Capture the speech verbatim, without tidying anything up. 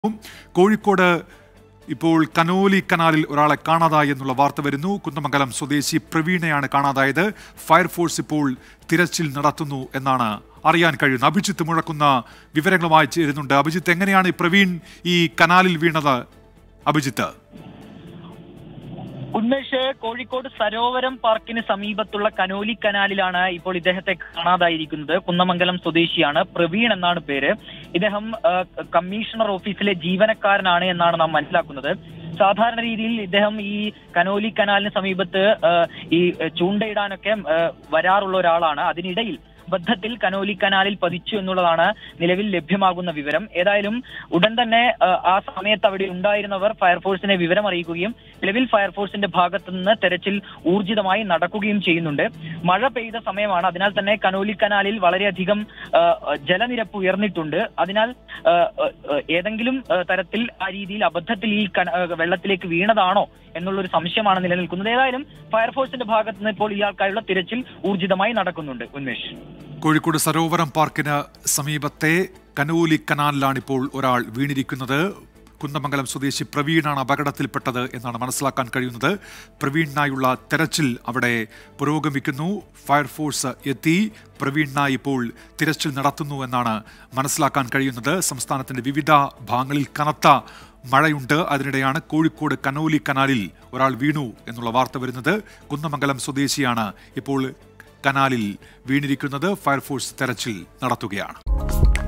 കോഴിക്കോട് ഇപ്പോൾ കനോലി കനാലിൽ ഒരാളെ കാണാതായി എന്നുള്ള വാർത്ത വരുന്നു. കുന്നമംഗലം സ്വദേശി പ്രവീണയാണ് കാണാതായത്. ഫയർഫോഴ്സ് ഇപ്പോൾ തിരച്ചിൽ നടത്തുന്നു എന്നാണ് അറിയാൻ കഴിയുന്നത്. അഭിജിത്ത് മുഴക്കുന്ന വിവരങ്ങളുമായി ചേരുന്നുണ്ട്. അഭിജിത്ത്, എങ്ങനെയാണ് പ്രവീൺ ഈ കനാലിൽ വീണത്? അഭിജിത്ത്, ഉന്മേഷ്, കോഴിക്കോട് സരോവരം പാർക്കിന് സമീപത്തുള്ള കനോലി കനാലിലാണ് ഇപ്പോൾ ഇദ്ദേഹത്തെ കാണാതായിരിക്കുന്നത്. കുന്നമംഗലം സ്വദേശിയാണ്, പ്രവീൺ എന്നാണ് പേര്. ഇദ്ദേഹം കമ്മീഷണർ ഓഫീസിലെ ജീവനക്കാരനാണ് എന്നാണ് നാം മനസ്സിലാക്കുന്നത്. സാധാരണ രീതിയിൽ ഇദ്ദേഹം ഈ കനോലി കനാലിന് സമീപത്ത് ഈ ചൂണ്ടയിടാനൊക്കെ വരാറുള്ള ഒരാളാണ്. അതിനിടയിൽ ബദ്ധത്തിൽ കനോലി കനാലിൽ പതിച്ചു എന്നുള്ളതാണ് നിലവിൽ ലഭ്യമാകുന്ന വിവരം. ഏതായാലും ഉടൻ തന്നെ ആ സമയത്ത് അവിടെ ഉണ്ടായിരുന്നവർ ഫയർഫോഴ്സിനെ വിവരം അറിയിക്കുകയും നിലവിൽ ഫയർഫോഴ്സിന്റെ ഭാഗത്തു നിന്ന് തെരച്ചിൽ ഊർജിതമായി നടക്കുകയും ചെയ്യുന്നുണ്ട്. മഴ പെയ്ത സമയമാണ്, അതിനാൽ തന്നെ കനോലി കനാലിൽ വളരെയധികം ജലനിരപ്പ് ഉയർന്നിട്ടുണ്ട്. അതിനാൽ ഏതെങ്കിലും തരത്തിൽ ആ രീതിയിൽ അബദ്ധത്തിൽ ഈ വെള്ളത്തിലേക്ക് വീണതാണോ എന്നുള്ളൊരു സംശയമാണ് നിലനിൽക്കുന്നത്. ഏതായാലും ഫയർഫോഴ്സിന്റെ ഭാഗത്ത് നിന്ന് ഇപ്പോൾ ഇയാൾക്കായുള്ള തിരച്ചിൽ ഊർജിതമായി നടക്കുന്നുണ്ട്. ഉന്മേഷ്, കോഴിക്കോട് സരോവരം പാർക്കിന് സമീപത്തെ കനോലി കനാലിലാണ് ഇപ്പോൾ ഒരാൾ വീണിരിക്കുന്നത്. കുന്നമംഗലം സ്വദേശി പ്രവീണാണ് അപകടത്തിൽപ്പെട്ടത് എന്നാണ് മനസ്സിലാക്കാൻ കഴിയുന്നത്. പ്രവീണിനായുള്ള തെരച്ചിൽ അവിടെ പുരോഗമിക്കുന്നു. ഫയർഫോഴ്സ് എത്തി പ്രവീണിനായി ഇപ്പോൾ തിരച്ചിൽ നടത്തുന്നു എന്നാണ് മനസ്സിലാക്കാൻ കഴിയുന്നത്. സംസ്ഥാനത്തിന്റെ വിവിധ ഭാഗങ്ങളിൽ കനത്ത മഴയുണ്ട്. അതിനിടെയാണ് കോഴിക്കോട് കനോലി കനാലിൽ ഒരാൾ വീണു എന്നുള്ള വാർത്ത വരുന്നത്. കുന്നമംഗലം സ്വദേശിയാണ് ഇപ്പോൾ കനാലിൽ വീണിരിക്കുന്നത്. ഫയർഫോഴ്സ് തെരച്ചിൽ നടത്തുകയാണ്.